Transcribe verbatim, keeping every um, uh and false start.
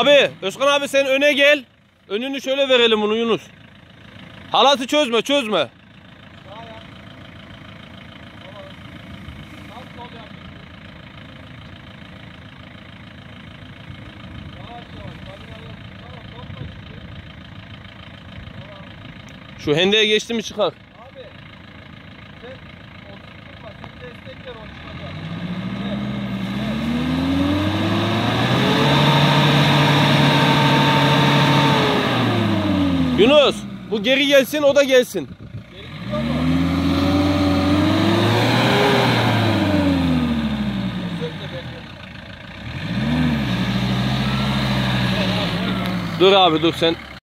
Abi Özkan abi sen öne gel. Önünü şöyle verelim bunu Yunus. Halatı çözme çözme. Şu hendeye geçti mi çıkar. Abi sen oturtma, sen destek ver o çıkacak. Evet, evet. Yunus bu geri gelsin o da gelsin. Geri gidiyor mu? Dur abi dur sen.